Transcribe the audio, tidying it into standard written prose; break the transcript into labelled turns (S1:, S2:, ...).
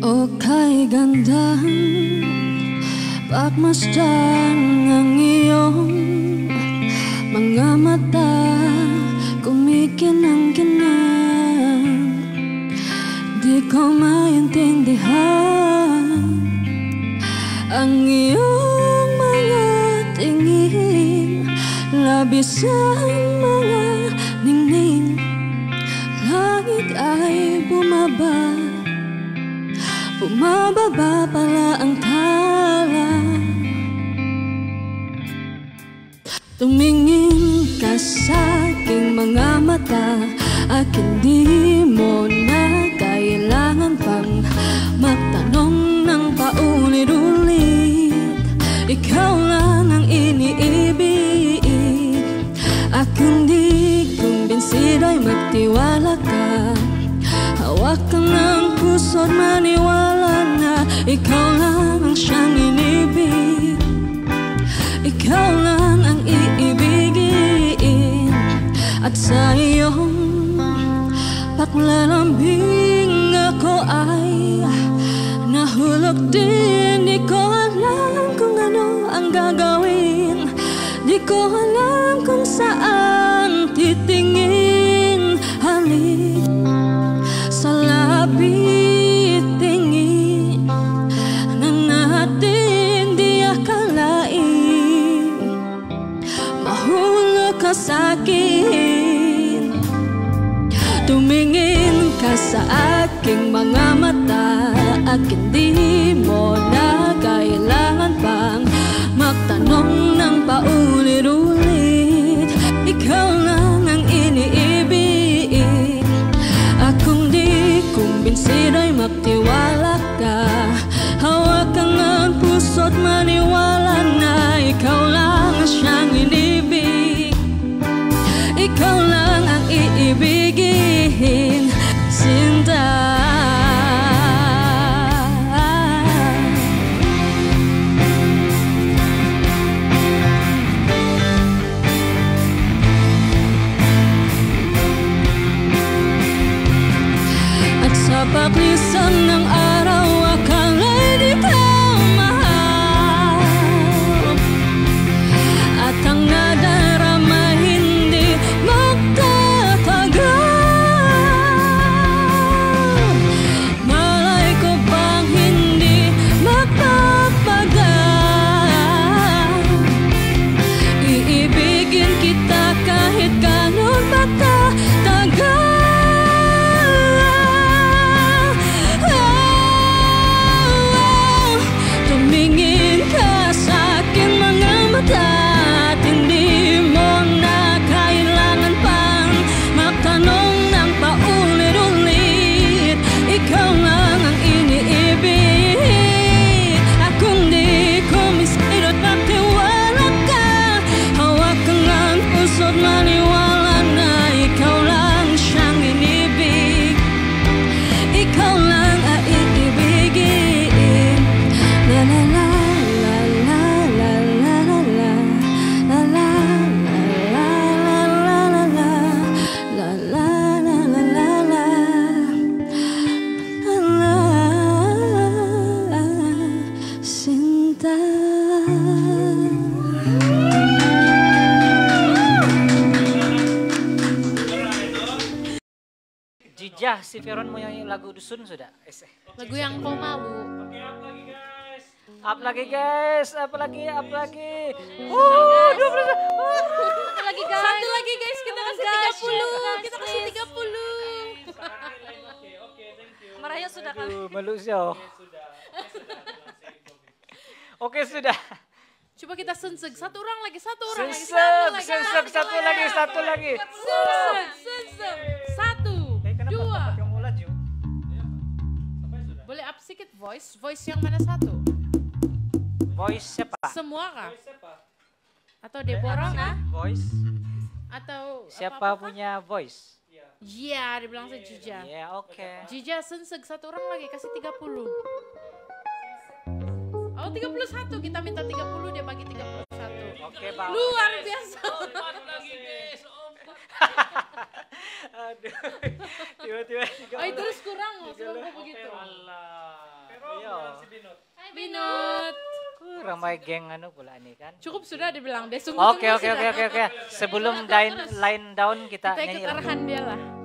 S1: O kay gandang pagmasdan ang iyong mga mata, kumikinang-kinang. Di ko maintindihan ang iyong mga tingin, labis ang mga ningning. Langit ay bumababa pala ang tala. Tumingin ka sa aking mga mata, at hindi mo na kailangan pang magtanong ng paulit-ulit. Ikaw lang ang iniibig, at kung di kumbinsido'y magtiwala ka. Hawakan ng puso't maniwala na ikaw lang ang siyang inibig. Ikaw lang ang iibigin, at sa iyong paglalambing ako ay nahulog din. Di ko alam kung ano ang gagawin, di ko alam kung saan titingin. Halik sa lapit, tingin na natin, di akalain mahulog ka sa'kin. Tumingin ka sa aking mga mata, at hindi mo na kailangan pang magtanong ng paulit-ulit. Ikaw lang ang iniibig, at kung di kumbinsido'y magtiwala ka. Hawakan ang puso't maniwala na ikaw lang ang siyang inibig. Ikaw lang ang iibigin, Sinta. At sa paglisan ng araw, akala'y di ka mahal, at ang nadarama hindi magtatagal. Malay ko bang hindi magpapagal, iibigin kita kahit ganon pa katagal. Tumingin ka sa aking mga mata, at hindi mo na kailangan pang magtanong ng paulit-ulit. Ikaw lang ang iniibig, at kung di kumiskiro't magtiwala ka. Hawakan ang puso't maniwala na ikaw lang siyang inibig. Ikaw lang ang iibigin. La la la la la la la la la la la la la la la Sinta.
S2: Jija, si Veron mau nyanyi lagu dusun sudah?
S3: Lagu yang kau mau.
S2: Up lagi guys, up lagi. 20.
S3: Satu lagi guys. Satu lagi guys, kita kasih 30. Kita kasih 30. Marahnya sudah kan?
S2: Malu sih. Oke sudah.
S3: Coba kita senseg, satu orang lagi. Senseg,
S2: satu lagi.
S3: Senseg. 1, 2.
S2: Kamu laju.
S3: Boleh up sedikit voice yang mana satu?
S2: Voice siapa?
S3: Semua kah? Atau Deborah kah?
S2: Voice.
S3: Atau
S2: Siapa punya voice?
S3: Iya, dibilang saya Jija.
S2: Iya, oke.
S3: Jija senseg, satu orang lagi kasih 30. Oh 31, kita minta 30, dia bagi 31.
S2: Oke, Bang.
S3: Luar biasa.
S2: Aduh, tiba-tiba.
S3: Oh, terus kurang loh, selalu begitu.
S2: Allah. Oh.
S3: Binut.
S2: Kurang may geng ano pula nih kan.
S3: Cukup sudah dibilang deh.
S2: Oke. Sebelum line down kita
S3: Kita
S2: nyanyi
S3: ikut arahan dia lah.